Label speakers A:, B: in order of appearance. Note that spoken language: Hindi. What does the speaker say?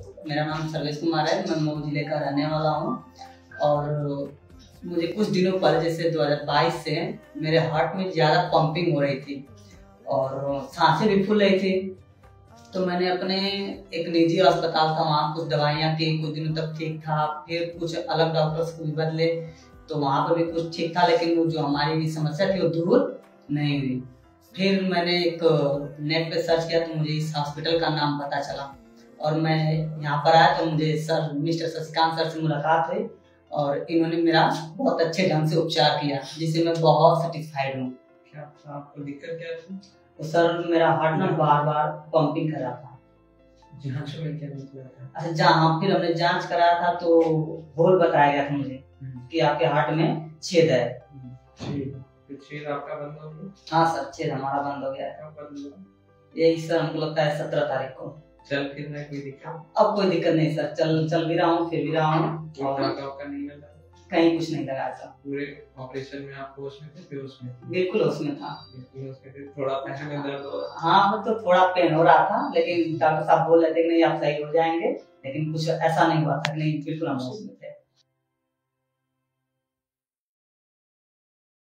A: मेरा नाम सर्वेश कुमार है, मैं मऊ जिले का रहने वाला हूँ। और मुझे कुछ दिनों पहले जैसे 2022 से मेरे हार्ट में ज़्यादा पंपिंग हो रही थी और सांसें भी फूल रही थी। तो मैंने अपने एक निजी अस्पताल था, वहाँ कुछ दवाइयाँ की, कुछ दिनों तक ठीक था। फिर कुछ अलग डॉक्टर्स को भी बदले तो वहाँ पर भी कुछ ठीक था, लेकिन वो जो हमारी समस्या थी वो दूर नहीं हुई। फिर मैंने एक नेट पे सर्च किया तो मुझे इस हॉस्पिटल का नाम पता चला और मैं यहाँ पर आया तो मुझे सर मिस्टर शशिकांत सर से मुलाकात हुई और इन्होंने मेरा बहुत अच्छे ढंग से उपचार किया, जिससे मैं बहुत सेटिस्फाइड हूँ।
B: क्या आपको दिक्कत क्या थी?
A: तो सर मेरा हार्ट ना बार बार पंपिंग कर रहा था।
B: जांच में क्या निकला था?
A: अच्छा, जहाँ फिर हमने जांच कराया था तो होल बताया गया था मुझे कि आपके हार्ट में छेद है।
B: छेद आपका बंद हो गया?
A: हाँ सर, छेद हमारा बंद हो गया है।
B: कब बंद हुआ?
A: यही सर हमको लगता है 17 तारीख को।
B: चल फिर में कोई दिक्कत?
A: अब कोई दिक्कत नहीं सर, चल भी रहा हूँ, फिर भी रहा हूँ और
B: आपका नहीं लगा?
A: कहीं कुछ नहीं लगा सर।
B: पूरे ऑपरेशन में आप होश में थे? फिर उसमें
A: बिल्कुल उसमें था।
B: फिर थोड़ा पैसे में दर्द हो?
A: हाँ तो थोड़ा पेन हो रहा था, लेकिन डॉक्टर साहब बोल रहे थे कि नहीं आप सही हो जाएंगे, लेकिन कुछ ऐसा नहीं हुआ था। नहीं, बिल्कुल हम उसमें थे।